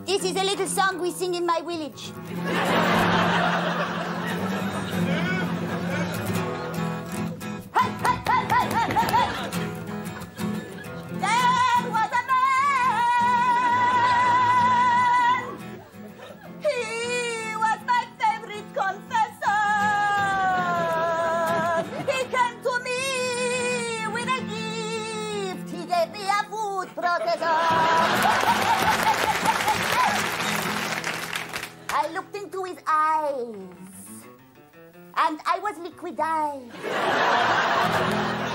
This is a little song we sing in my village. Hey, hey, hey, hey, hey, hey, hey. There was a man. He was my favorite confessor. He came to me with a gift. He gave me a food processor. I looked into his eyes, and I was liquidized.